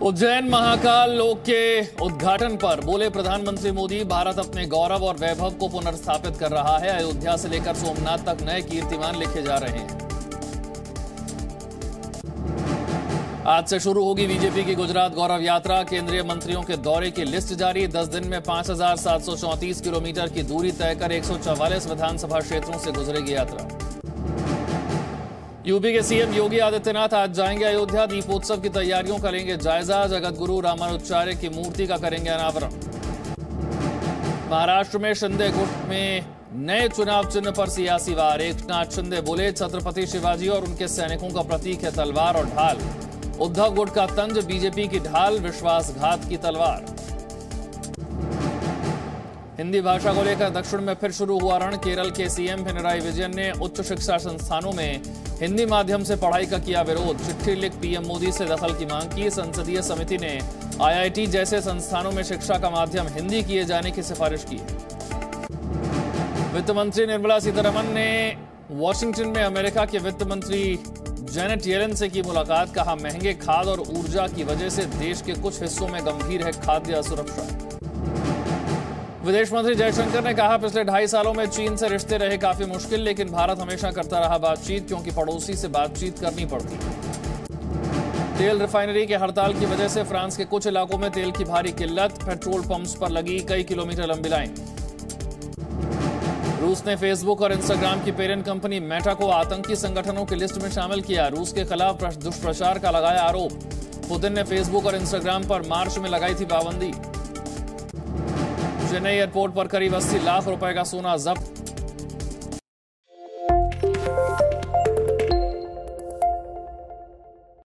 उज्जैन महाकाल लोक के उद्घाटन पर बोले प्रधानमंत्री मोदी, भारत अपने गौरव और वैभव को पुनर्स्थापित कर रहा है। अयोध्या से लेकर सोमनाथ तक नए कीर्तिमान लिखे जा रहे हैं। आज से शुरू होगी बीजेपी की गुजरात गौरव यात्रा। केंद्रीय मंत्रियों के दौरे की लिस्ट जारी। 10 दिन में 5,734 किलोमीटर की दूरी तय कर 144 विधानसभा क्षेत्रों से गुजरेगी यात्रा। यूपी के सीएम योगी आदित्यनाथ आज जाएंगे अयोध्या। दीपोत्सव की तैयारियों का लेंगे जायजा। जगत गुरु रामानुजाचार्य की मूर्ति का करेंगे अनावरण। महाराष्ट्र में शिंदे गुट में नए चुनाव चिन्ह पर सियासी वार। एकनाथ शिंदे बोले, छत्रपति शिवाजी और उनके सैनिकों का प्रतीक है तलवार और ढाल। उद्धव गुट का तंज, बीजेपी की ढाल, विश्वासघात की तलवार। हिंदी भाषा को लेकर दक्षिण में फिर शुरू हुआ रण। केरल के सीएम पिनराई विजयन ने उच्च शिक्षा संस्थानों में हिंदी माध्यम से पढ़ाई का किया विरोध। चिट्ठी लिख पीएम मोदी से दखल की मांग की। संसदीय समिति ने आईआईटी जैसे संस्थानों में शिक्षा का माध्यम हिंदी किए जाने की सिफारिश की। वित्त मंत्री निर्मला सीतारमण ने वॉशिंगटन में अमेरिका के वित्त मंत्री जेनेट येलेन से की मुलाकात। कहा, महंगे खाद और ऊर्जा की वजह से देश के कुछ हिस्सों में गंभीर है खाद्य असुरक्षा। विदेश मंत्री जयशंकर ने कहा, पिछले 2.5 सालों में चीन से रिश्ते रहे काफी मुश्किल, लेकिन भारत हमेशा करता रहा बातचीत, क्योंकि पड़ोसी से बातचीत करनी पड़ती है। तेल रिफाइनरी के हड़ताल की वजह से फ्रांस के कुछ इलाकों में तेल की भारी किल्लत। पेट्रोल पंप्स पर लगी कई किलोमीटर लंबी लाइन। रूस ने फेसबुक और इंस्टाग्राम की पेरेंट कंपनी मेटा को आतंकी संगठनों की लिस्ट में शामिल किया। रूस के खिलाफ दुष्प्रचार का लगाया आरोप। पुतिन ने फेसबुक और इंस्टाग्राम पर मार्च में लगाई थी पाबंदी। चेन्नई एयरपोर्ट पर करीब 80 लाख रुपए का सोना जब्त।